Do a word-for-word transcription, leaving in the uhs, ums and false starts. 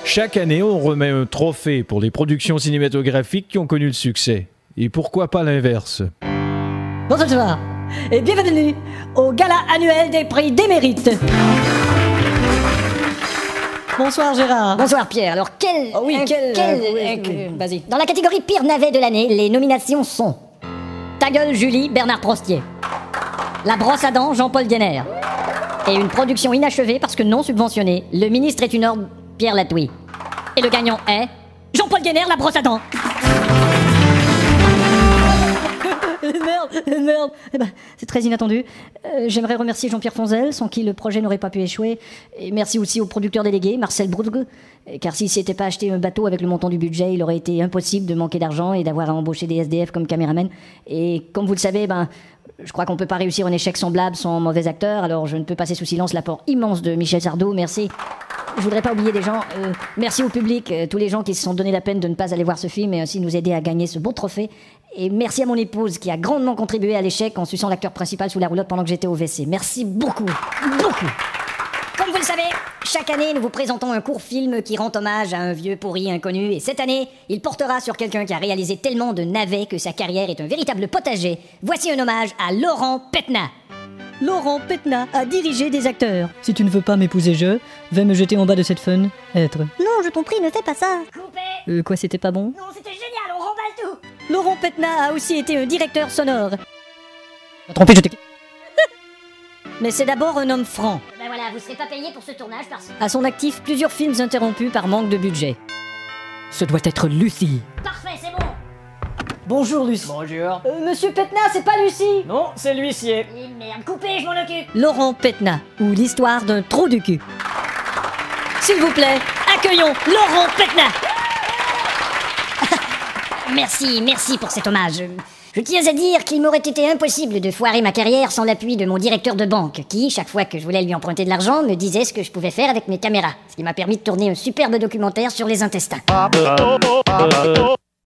Chaque année, on remet un trophée pour les productions cinématographiques qui ont connu le succès. Et pourquoi pas l'inverse? Bonsoir et bienvenue au gala annuel des prix d'émérite. Bonsoir Gérard. Bonsoir Pierre. Alors quel... Oh oui, euh, quel... quel euh, oui, euh, oui, vas-y. Dans la catégorie pire navet de l'année, les nominations sont... Ta gueule Julie, Bernard Prostier. La brosse à dents, Jean-Paul Guénère. Et une production inachevée parce que non subventionnée, Le ministre est une ordre, Pierre Latouille. Et le gagnant est... Jean-Paul Guénère, la brosse à dents. Merde, merde. Eh ben, c'est très inattendu. Euh, J'aimerais remercier Jean-Pierre Fonzel, sans qui le projet n'aurait pas pu échouer. Et merci aussi au producteur délégué, Marcel Broudg. Car s'il s'était pas acheté un bateau avec le montant du budget, il aurait été impossible de manquer d'argent et d'avoir à embaucher des S D F comme caméraman. Et comme vous le savez, ben, je crois qu'on peut pas réussir un échec semblable sans mauvais acteur. Alors je ne peux passer sous silence l'apport immense de Michel Sardou. Merci. Je voudrais pas oublier des gens. Euh, merci au public, euh, tous les gens qui se sont donné la peine de ne pas aller voir ce film et ainsi nous aider à gagner ce beau trophée. Et merci à mon épouse qui a grandement contribué à l'échec en suçant l'acteur principal sous la roulotte pendant que j'étais au W C. Merci beaucoup, beaucoup. Comme vous le savez, chaque année, nous vous présentons un court film qui rend hommage à un vieux pourri inconnu. Et cette année, il portera sur quelqu'un qui a réalisé tellement de navets que sa carrière est un véritable potager. Voici un hommage à Laurent Petna. Laurent Petna a dirigé des acteurs. Si tu ne veux pas m'épouser, je vais me jeter en bas de cette fun. Être. Non, je t'en prie, ne fais pas ça. Coupé. Euh, quoi, c'était pas bon? Non, c'était génial, on remballe tout. Laurent Petna a aussi été un directeur sonore. T'as trompé, je t'ai... Mais c'est d'abord un homme franc. Ben voilà, vous serez pas payé pour ce tournage parce que... À son actif, plusieurs films interrompus par manque de budget. Ce doit être Lucie. Parfait, c'est bon. Bonjour Lucie. Bonjour. Euh, Monsieur Petna, c'est pas Lucie. Non, c'est l'huissier. Et merde, coupé, je m'en occupe. Laurent Petna, ou l'histoire d'un trou du cul. S'il vous plaît, accueillons Laurent Petna. Merci, merci pour cet hommage. Je tiens à dire qu'il m'aurait été impossible de foirer ma carrière sans l'appui de mon directeur de banque, qui, chaque fois que je voulais lui emprunter de l'argent, me disait ce que je pouvais faire avec mes caméras, ce qui m'a permis de tourner un superbe documentaire sur les intestins.